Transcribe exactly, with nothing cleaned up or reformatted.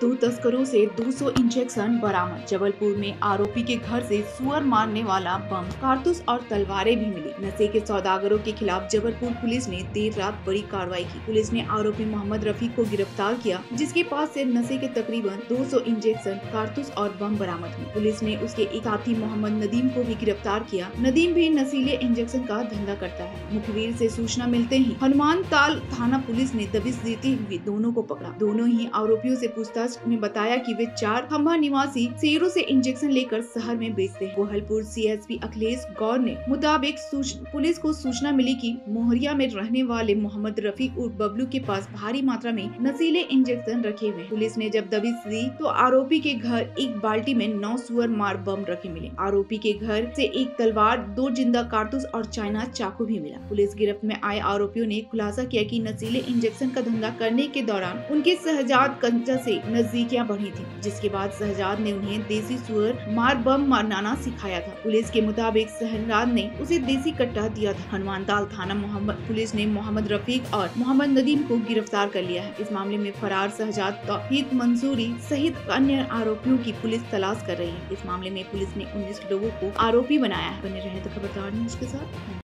दो तस्करों से दो सौ इंजेक्शन बरामद। जबलपुर में आरोपी के घर से सुअर मारने वाला बम, कारतूस और तलवारें भी मिली। नशे के सौदागरों के खिलाफ जबलपुर पुलिस ने देर रात बड़ी कार्रवाई की। पुलिस ने आरोपी मोहम्मद रफीक को गिरफ्तार किया, जिसके पास से नशे के तकरीबन दो सौ इंजेक्शन, कारतूस और बम बरामद हुए। पुलिस ने उसके एक साथी मोहम्मद नदीम को भी गिरफ्तार किया। नदीम भी नशीले इंजेक्शन का धंधा करता है। मुखबिर से सूचना मिलते ही हनुमान ताल थाना पुलिस ने दबिश देते हुए दोनों को पकड़ा। दोनों ही आरोपियों से पूछताछ में बताया कि वे चार खंभा निवासी शेरों से इंजेक्शन लेकर शहर में बेचते हैं। गोहलपुर सीएसपी अखिलेश गौर ने मुताबिक पुलिस को सूचना मिली कि मोहरिया में रहने वाले मोहम्मद रफीक उर्फ बबलू के पास भारी मात्रा में नशीले इंजेक्शन रखे हुए। पुलिस ने जब दबिश दी तो आरोपी के घर एक बाल्टी में नौ सुअर मार बम रखे मिले। आरोपी के घर से एक तलवार, दो जिंदा कारतूस और चाइना चाकू भी मिला। पुलिस गिरफ्त में आए आरोपियों ने खुलासा किया कि नशीले इंजेक्शन का धंधा करने के दौरान उनके शहजाद कंचा से नजदीकियां बढ़ी थी, जिसके बाद शहजाद ने उन्हें देसी सुअर मार बम मारना सिखाया था। पुलिस के मुताबिक शहजाद ने उसे देसी कट्टा दिया था। हनुमानताल थाना मोहम्मद पुलिस ने मोहम्मद रफीक और मोहम्मद नदीम को गिरफ्तार कर लिया है। इस मामले में फरार शहजाद तौहीद मंसूरी सहित अन्य आरोपियों की पुलिस तलाश कर रही है। इस मामले में पुलिस ने उन्नीस लोगों को आरोपी बनाया है। बने रहे तो खबरदार न्यूज के साथ।